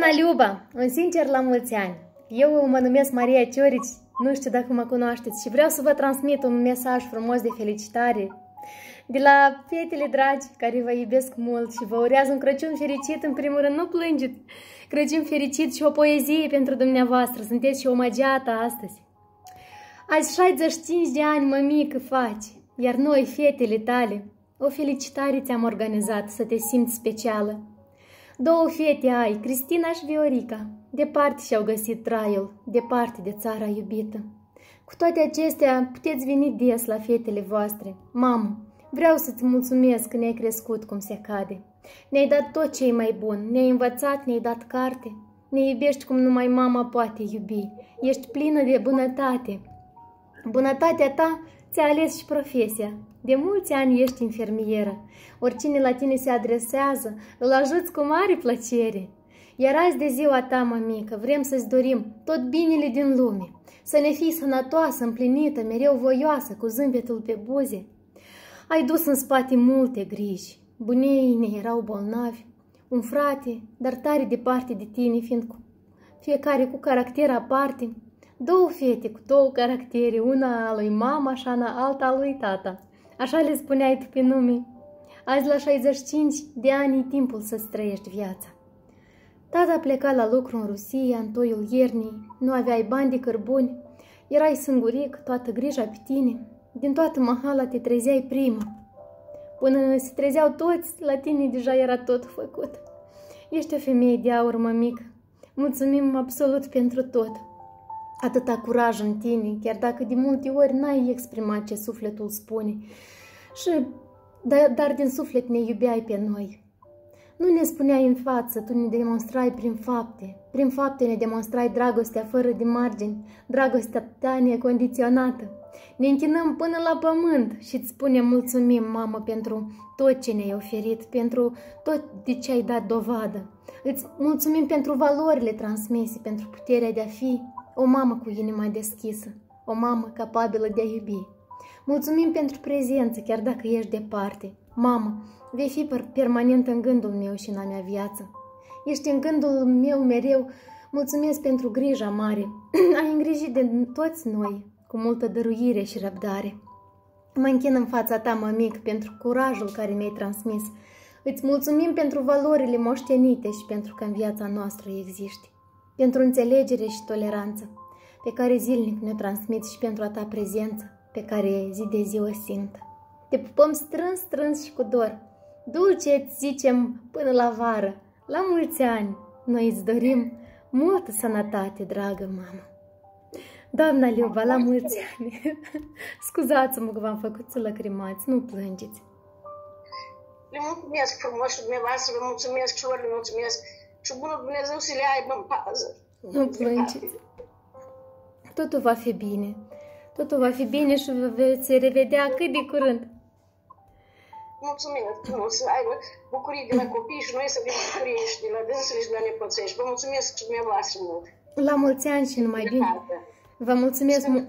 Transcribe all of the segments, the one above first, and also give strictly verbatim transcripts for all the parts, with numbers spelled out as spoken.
Liuba, un sincer la mulți ani. Eu mă numesc Maria Ciorici, nu știu dacă mă cunoașteți și vreau să vă transmit un mesaj frumos de felicitare de la fetele dragi care vă iubesc mult și vă urează un Crăciun fericit. În primul rând, nu plângeți, Crăciun fericit și o poezie pentru dumneavoastră. Sunteți și o magiată astăzi. Azi șaizeci și cinci de ani, mămică, faci, iar noi, fetele tale, o felicitare ți-am organizat să te simți specială. Două fete ai, Cristina și Viorica, departe și-au găsit traiul, departe de țara iubită. Cu toate acestea, puteți veni des la fetele voastre. Mamă, vreau să-ți mulțumesc că ne-ai crescut cum se cade. Ne-ai dat tot ce e mai bun, ne-ai învățat, ne-ai dat carte. Ne iubești cum numai mama poate iubi. Ești plină de bunătate. Bunătatea ta ți-a ales și profesia. De mulți ani ești infermieră. Oricine la tine se adresează, îl ajuți cu mare plăcere. Iar azi de ziua ta, mămică, vrem să-ți dorim tot binele din lume. Să ne fii sănătoasă, împlinită, mereu voioasă, cu zâmbetul pe buze. Ai dus în spate multe griji. Bunii ne erau bolnavi. Un frate, dar tare departe de tine, fiind cu fiecare cu caracter aparte. Două fete cu două caractere, una a lui mama și alta a lui tata. Așa le spuneai tu pe nume. Azi la șaizeci și cinci de ani e timpul să-ți trăiești viața. Tata pleca la lucru în Rusia, în toiul iernii, nu aveai bani de cărbuni, erai singuric, toată grija pe tine, din toată mahala te trezeai prima. Până se trezeau toți, la tine deja era tot făcut. Ești o femeie de aur, mămică. Mulțumim absolut pentru tot. Atâta curaj în tine, chiar dacă de multe ori n-ai exprimat ce sufletul spune. Și, dar, dar din suflet ne iubeai pe noi. Nu ne spuneai în față, tu ne demonstrai prin fapte. Prin fapte ne demonstrai dragostea fără de margini, dragostea ta necondiționată. Ne închinăm până la pământ și îți spunem mulțumim, mamă, pentru tot ce ne-ai oferit, pentru tot de ce ai dat dovadă. Îți mulțumim pentru valorile transmise, pentru puterea de a fi o mamă cu inima deschisă, o mamă capabilă de a iubi. Mulțumim pentru prezență, chiar dacă ești departe. Mamă, vei fi permanent în gândul meu și în a mea viață. Ești în gândul meu mereu. Mulțumesc pentru grija mare. Ai îngrijit de toți noi, cu multă dăruire și răbdare. Mă închin în fața ta, mămic, pentru curajul care mi-ai transmis. Îți mulțumim pentru valorile moștenite și pentru că în viața noastră existi. Pentru înțelegere și toleranță, pe care zilnic ne transmiți și pentru a ta prezență, pe care zi de zi o simt. Te pupăm strâns, strâns și cu dor. Dulce îți zicem până la vară, la mulți ani. Noi îți dorim multă sănătate, dragă mamă. Doamna Liuba, la mulți ani. Scuzați-mă că v-am făcut să lăcrimați, nu plângeți. Le mulțumesc frumos și dumneavoastră, vă mulțumesc și ori le mulțumesc. Și bunul Dumnezeu să le aibă în pază. Nu plângeți. Totul va fi bine. Totul va fi bine și vă veți revedea cât de curând. Mulțumesc frumos, să aibă bucurii de la copii și noi să avem bucurii și de la dânsele și de la nepoțești. Vă mulțumesc și dumneavoastră mult. La mulți ani și numai bine. Vă mulțumesc mult.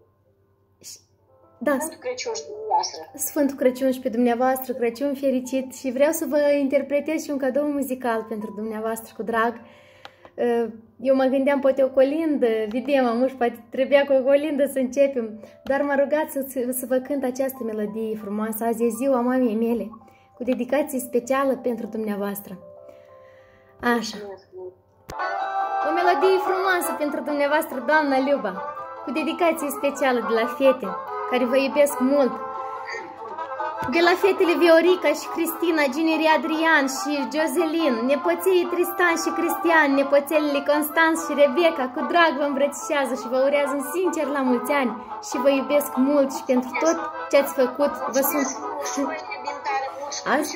Da. Sfântul Crăciun și dumneavoastră. Sfântul Crăciun și pe dumneavoastră, Crăciun fericit și vreau să vă interpretez și un cadou muzical pentru dumneavoastră cu drag. Eu mă gândeam poate o colindă, vedem, amuș, poate trebuia cu o colindă să începem, dar m-a rugat să, să vă cânt această melodie frumoasă. Azi e ziua mamei mele, cu dedicație specială pentru dumneavoastră. Așa. O melodie frumoasă pentru dumneavoastră, doamna Liuba, cu dedicație specială de la fete, care vă iubesc mult. De la fetele Viorica și Cristina, ginerii Adrian și Joselin, nepoței Tristan și Cristian, nepoțelele Constanț și Rebecca, cu drag vă îmbrățișează și vă urează sincer la mulți ani și vă iubesc mult și pentru tot ce ați făcut. Vă sunt... Azi?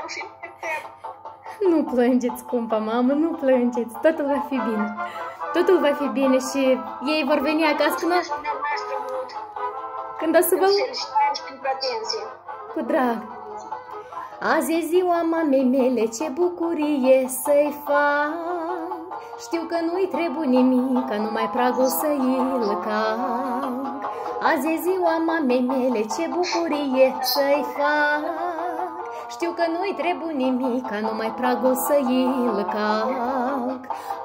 Nu plângeți, scumpa mamă, nu plângeți, totul va fi bine. Totul va fi bine și ei vor veni acasă când o, când o să vă... Cu drag. Azi e ziua mamei mele, ce bucurie să-i fac. Știu că nu-i trebuie nimic, ca numai pragul să-i cac. Azi e ziua mamei mele, ce bucurie să-i fac. Știu că nu-i trebuie nimic, ca numai pragul să-i cac.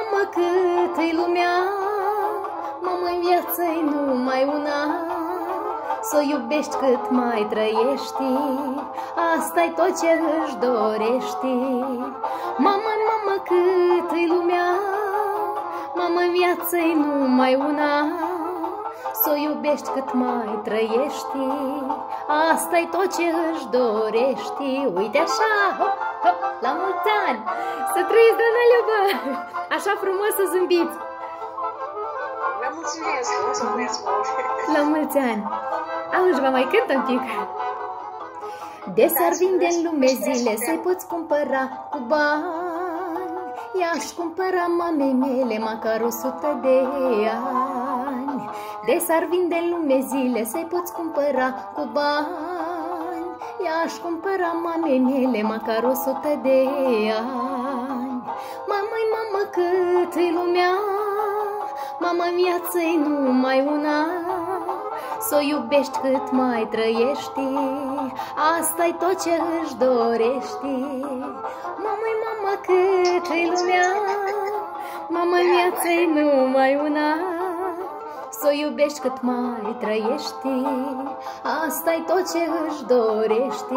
mamă, cât-i lumea, mamă, în viață-i numai una, s-o iubești cât mai trăiești, asta-i tot ce își dorești. Mamă, mamă, cât-i lumea, mamă, în viață-i numai una, s-o iubești cât mai trăiești, asta-i tot ce își dorești. Uite așa, hop, hop, la mulți ani, să trăiți, doamna Liuba, așa frumos să zâmbiți. Vă mulțumesc, mulțumesc mult. La mulți ani. Auzi, vă mai cânt un pic. De s-ar vinde în lume zile, să-i poți cumpăra cu bani, i-aș cumpăra mamei mele măcar o sută de ani. De s-ar vinde în lume zile, să-i poți cumpăra cu bani, i-aș cumpăra mamei mele măcar o sută de ani. Mamă-i mamă, cât-i lumea, mamă-n viață-i numai una, s-o iubești cât mai trăiești, asta-i tot ce își dorești. Mamă-i mamă, cât-i lumea, mamă-n viață-i numai una, s-o iubești cât mai trăiești, asta-i tot ce își dorești.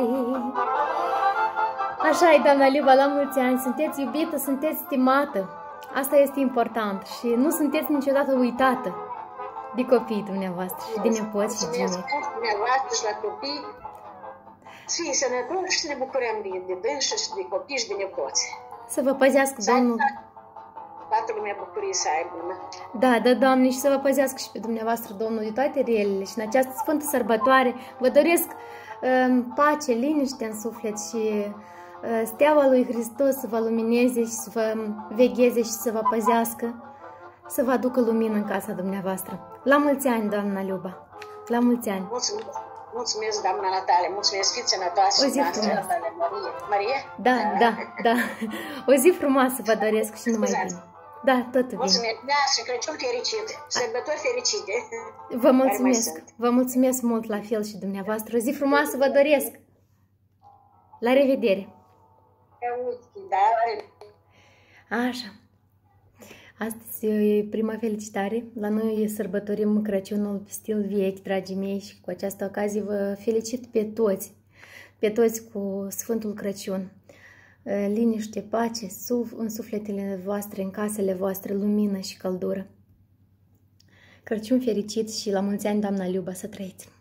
Așa-i, doamna Liuba, la mulți ani, sunteți iubită, sunteți stimată. Asta este important și nu sunteți niciodată uitată de copiii dumneavoastră și de nepoți și de Mulțumesc mult dumneavoastră și la copii. Să fii sănătoși și să ne bucurăm de, de dânsă și de copii și de nepoți. Să vă păzească Domnul. Toată lumea bucurie să aibă. Da, da, Doamne, și să vă păzească și pe dumneavoastră Domnul de toate relele. Și în această sfântă sărbătoare vă doresc um, pace, liniște în suflet și steaua lui Hristos să vă lumineze și să vă vegheze și să vă păzească, să vă aducă lumină în casa dumneavoastră. La mulți ani, doamna Liuba! La mulți ani! Mulțumesc, mulțumesc doamna Natalia, mulțumesc, fiți sănătoase. O zi frumoasă! Marie. Marie? Da, da, da. O zi frumoasă vă doresc și numai bine. Da, tot bine. Mulțumesc, da, și Crăciun fericit, sărbători fericite. Vă mulțumesc, vă mulțumesc mult la fel și dumneavoastră. O zi frumoasă vă doresc! La revedere! Așa. Astăzi e prima felicitare. La noi sărbătorim Crăciunul pe stil vechi, dragii mei, și cu această ocazie vă felicit pe toți, pe toți cu Sfântul Crăciun. Liniște, pace în sufletele voastre, în casele voastre, lumină și căldură. Crăciun fericit și la mulți ani, doamna Liuba, să trăiți!